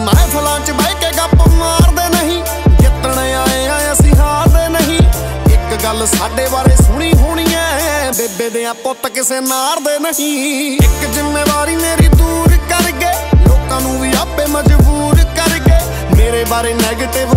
महफिलां च बह के गप मारदे नहीं, जितण आए आ असीं हारदे नहीं। एक गल साडे बारे सुनी होनी है, बेबे दे पुत्त किसे नारदे नहीं। एक जिम्मेवारी मेरी दूर कर गए, लोकां नूं भी आपे मजबूर कर गए। मेरे बारे नैगेटिव